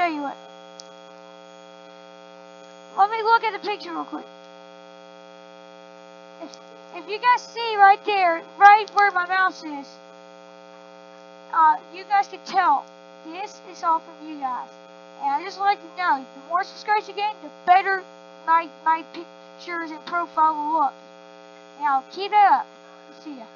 show you it. Let me look at the picture real quick. If you guys see right there, right where my mouse is, you guys can tell this is all from you guys. And I just like to know, the more subscribers you get, the better my pictures and profile will look. Now keep it up. See ya.